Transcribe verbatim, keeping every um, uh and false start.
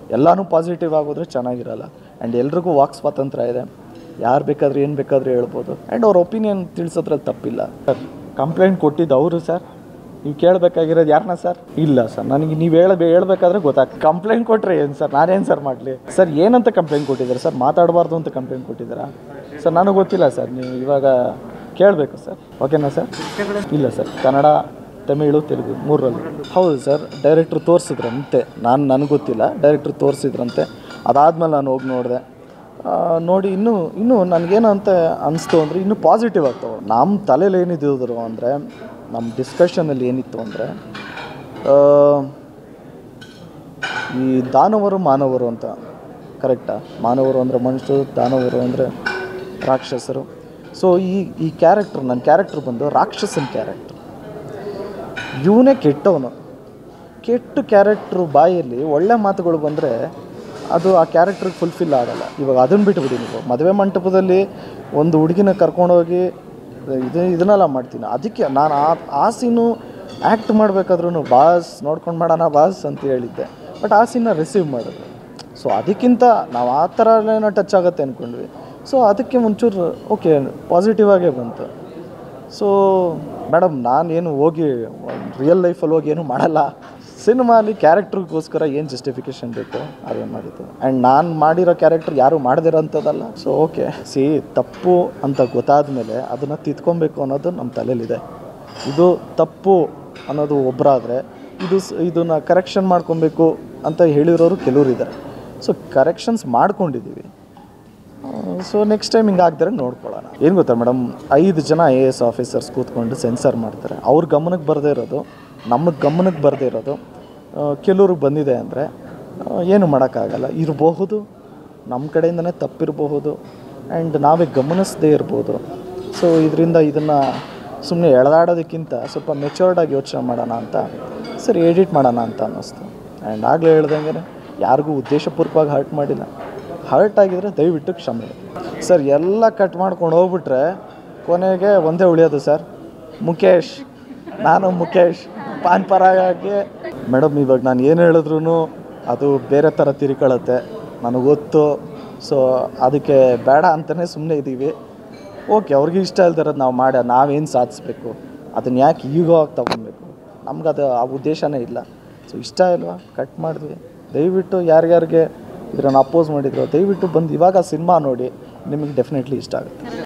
ಎಲ್ಲನೂ ಪಾಸಿಟಿವ್ ಆಗೋದ್ರೆ ಚೆನ್ನಾಗಿರಲ್ಲ. ಆ್ಯಂಡ್ ಎಲ್ರಿಗೂ ವಾಕ್ ಸ್ವಾತಂತ್ರ್ಯ ಇದೆ, ಯಾರು ಬೇಕಾದ್ರೆ ಏನು ಬೇಕಾದರೂ ಹೇಳ್ಬೋದು. ಆ್ಯಂಡ್ ಅವ್ರ ಒಪಿನಿಯನ್ ತಿಳಿಸೋದ್ರಲ್ಲಿ ತಪ್ಪಿಲ್ಲ. ಸರ್ ಕಂಪ್ಲೇಂಟ್ ಕೊಟ್ಟಿದ್ದು ಅವರು ಸರ್, ನೀವು ಕೇಳಬೇಕಾಗಿರೋದು ಯಾರನ್ನ ಸರ್? ಇಲ್ಲ ಸರ್, ನನಗೆ ನೀವು ಹೇಳ ಹೇಳ್ಬೇಕಾದ್ರೆ ಗೊತ್ತಾಗ್ತದೆ. ಕಂಪ್ಲೇಂಟ್ ಕೊಟ್ಟರೆ ಏನು ಸರ್, ನಾನೇನು ಸರ್ ಮಾಡಲಿ ಸರ್? ಏನಂತ ಕಂಪ್ಲೇಂಟ್ ಕೊಟ್ಟಿದ್ದಾರೆ ಸರ್? ಮಾತಾಡಬಾರ್ದು ಅಂತ ಕಂಪ್ಲೇಂಟ್ ಕೊಟ್ಟಿದ್ದೀರಾ ಸರ್? ನನಗೆ ಗೊತ್ತಿಲ್ಲ ಸರ್, ನೀವು ಇವಾಗ ಕೇಳಬೇಕು ಸರ್. ಓಕೆನಾ ಸರ್? ಇಲ್ಲ ಸರ್, ಕನ್ನಡ, ತಮಿಳು, ತೆಲುಗು ಮೂರರಲ್ಲಿ. ಹೌದು ಸರ್, ಡೈರೆಕ್ಟ್ರು ತೋರಿಸಿದ್ರಂತೆ, ನಾನು ನನಗೆ ಗೊತ್ತಿಲ್ಲ, ಡೈರೆಕ್ಟ್ರು ತೋರಿಸಿದ್ರಂತೆ. ಅದಾದಮೇಲೆ ನಾನು ಹೋಗಿ ನೋಡಿದೆ, ನೋಡಿ ಇನ್ನೂ ಇನ್ನೂ ನನಗೇನು ಅಂತ ಅನಿಸ್ತು ಅಂದರೆ ಇನ್ನೂ ಪಾಸಿಟಿವ್ ಆಗ್ತವೆ. ನಮ್ಮ ತಲೆಯಲ್ಲಿ ಏನಿದ್ರು ಅಂದರೆ, ನಮ್ಮ ಡಿಸ್ಕಷನಲ್ಲಿ ಏನಿತ್ತು ಅಂದರೆ, ಈ ದಾನವರು ಮಾನವರು ಅಂತ, ಕರೆಕ್ಟಾ? ಮಾನವರು ಅಂದರೆ ಮನುಷ್ಯರು, ದಾನವರು ಅಂದರೆ ರಾಕ್ಷಸರು. ಸೊ ಈ ಈ ಕ್ಯಾರೆಕ್ಟ್ರ್, ನನ್ನ ಕ್ಯಾರೆಕ್ಟ್ರ್ ಬಂದು ರಾಕ್ಷಸನ ಕ್ಯಾರೆಕ್ಟ್ರ್. ಇವನೇ ಕೆಟ್ಟವನು. ಕೆಟ್ಟ ಕ್ಯಾರೆಕ್ಟ್ರು ಬಾಯಲ್ಲಿ ಒಳ್ಳೆ ಮಾತುಗಳು ಬಂದರೆ ಅದು ಆ ಕ್ಯಾರೆಕ್ಟ್ರಿಗೆ ಫುಲ್ಫಿಲ್ ಆಗೋಲ್ಲ. ಇವಾಗ ಅದನ್ನು ಬಿಟ್ಟುಬಿಡಿ, ನೀವು ಮದುವೆ ಮಂಟಪದಲ್ಲಿ ಒಂದು ಹುಡುಗಿನ ಕರ್ಕೊಂಡೋಗಿ ಇದು ಇದನ್ನೆಲ್ಲ ಮಾಡ್ತೀನಿ, ಅದಕ್ಕೆ ನಾನು ಆ ಆ ಸೀನು ಆ್ಯಕ್ಟ್ ಮಾಡಬೇಕಾದ್ರೂ ಬಾಸ್ ನೋಡ್ಕೊಂಡು ಮಾಡೋಣ ಬಾಸ್ ಅಂತ ಹೇಳಿದ್ದೆ, ಬಟ್ ಆ ಸೀನ್ನ ರಿಸೀವ್ ಮಾಡಿದ್ರು. ಸೊ ಅದಕ್ಕಿಂತ ನಾವು ಆ ಥರ ಏನೋ ಟಚ್ ಆಗುತ್ತೆ ಅಂದ್ಕೊಂಡ್ವಿ. ಸೊ ಅದಕ್ಕೆ ಒಂಚೂರು ಓಕೆ ಪಾಸಿಟಿವ್ ಆಗೇ ಬಂತು. ಸೊ ಮೇಡಮ್, ನಾನೇನು ಹೋಗಿ ರಿಯಲ್ ಲೈಫಲ್ಲಿ ಹೋಗಿ ಏನೂ ಮಾಡಲ್ಲ. ಸಿನಿಮಾಲಿ ಕ್ಯಾರೆಕ್ಟ್ರಿಗೋಸ್ಕರ ಏನು ಜಸ್ಟಿಫಿಕೇಷನ್ ಬೇಕು ಅದೇನು ಮಾಡಿದ್ದು. ಆ್ಯಂಡ್ ನಾನು ಮಾಡಿರೋ ಕ್ಯಾರೆಕ್ಟರ್ ಯಾರೂ ಮಾಡದಿರೋಂಥದ್ದಲ್ಲ. ಸೊ ಓಕೆ, ಸಿ ತಪ್ಪು ಅಂತ ಗೊತ್ತಾದ ಮೇಲೆ ಅದನ್ನು ತಿದ್ಕೊಬೇಕು ಅನ್ನೋದು ನಮ್ಮ ತಲೆಯಲ್ಲಿದೆ. ಇದು ತಪ್ಪು ಅನ್ನೋದು ಒಬ್ಬರಾದರೆ, ಇದು ಇದನ್ನು ಕರೆಕ್ಷನ್ ಮಾಡ್ಕೊಬೇಕು ಅಂತ ಹೇಳಿರೋರು ಕೆಲವರು ಇದ್ದಾರೆ. ಸೊ ಕರೆಕ್ಷನ್ಸ್ ಮಾಡ್ಕೊಂಡಿದ್ದೀವಿ. ಸೊ ನೆಕ್ಸ್ಟ್ ಟೈಮ್ ಹಿಂಗೆ ಆಗ್ದರೆ ನೋಡ್ಕೊಳ್ಳೋಣ. ಏನು ಗೊತ್ತಾ ಮೇಡಮ್, ಐದು ಜನ ಐ ಎ ಎಸ್ ಆಫೀಸರ್ಸ್ ಕೂತ್ಕೊಂಡು ಸೆನ್ಸರ್ ಮಾಡ್ತಾರೆ. ಅವ್ರ ಗಮನಕ್ಕೆ ಬರದೇ ಇರೋದು, ನಮ್ಮ ಗಮನಕ್ಕೆ ಬರದೇ ಇರೋದು ಕೆಲವ್ರಿಗೆ ಬಂದಿದೆ ಅಂದರೆ ಏನು ಮಾಡೋಕ್ಕಾಗಲ್ಲ. ಇರಬಹುದು, ನಮ್ಮ ಕಡೆಯಿಂದನೇ ತಪ್ಪಿರಬಹುದು, ಆ್ಯಂಡ್ ನಾವೇ ಗಮನಿಸದೇ ಇರ್ಬೋದು. ಸೊ ಇದರಿಂದ ಇದನ್ನು ಸುಮ್ಮನೆ ಎಳೆದಾಡೋದಕ್ಕಿಂತ ಸ್ವಲ್ಪ ಮೆಚೂರ್ಡಾಗಿ ಯೋಚನೆ ಮಾಡೋಣ ಅಂತ ಸರಿ ಎಡಿಟ್ ಮಾಡೋಣ ಅಂತ ಅನ್ನಿಸ್ತು. ಆ್ಯಂಡ್ ಆಗಲೇ ಹೇಳ್ದಂಗೆ ಯಾರಿಗೂ ಉದ್ದೇಶಪೂರ್ವಕವಾಗಿ ಹರ್ಟ್ ಮಾಡಿಲ್ಲ. ಹರ್ಟ್ ಆಗಿದ್ರೆ ದಯವಿಟ್ಟು ಕ್ಷಮೆ ಸರ್. ಎಲ್ಲ ಕಟ್ ಮಾಡ್ಕೊಂಡು ಹೋಗ್ಬಿಟ್ರೆ ಕೊನೆಗೆ ಒಂದೇ ಉಳಿಯೋದು ಸರ್, ಮುಖೇಶ್. ನಾನು ಮುಖೇಶ್ ಪಾನ್ ಪರಾಗಿ. ಮೇಡಮ್, ಇವಾಗ ನಾನು ಏನು ಹೇಳಿದ್ರು ಅದು ಬೇರೆ ಥರ ತಿರ್ಕೊಳ್ಳುತ್ತೆ, ನನಗೆ ಗೊತ್ತು. ಸೊ ಅದಕ್ಕೆ ಬೇಡ ಅಂತಲೇ ಸುಮ್ಮನೆ ಇದ್ದೀವಿ. ಓಕೆ, ಅವ್ರಿಗೆ ಇಷ್ಟ ಇಲ್ದಿರೋದು ನಾವು ಮಾಡಿ ನಾವೇನು ಸಾಧಿಸ್ಬೇಕು, ಅದನ್ನು ಯಾಕೆ ಈಗೋ ಆಗಿ ತೊಗೊಬೇಕು? ನಮ್ಗೆ ಅದು ಆ ಉದ್ದೇಶನೇ ಇಲ್ಲ. ಸೊ ಇಷ್ಟ ಇಲ್ವಾ, ಕಟ್ ಮಾಡಿದ್ವಿ. ದಯವಿಟ್ಟು ಯಾರ್ಯಾರಿಗೆ ಇದನ್ನು ಅಪೋಸ್ ಮಾಡಿದ್ರು ದಯವಿಟ್ಟು ಬಂದು ಇವಾಗ ಸಿನಿಮಾ ನೋಡಿ, ನಿಮಗೆ ಡೆಫಿನೆಟ್ಲಿ ಇಷ್ಟ ಆಗುತ್ತೆ.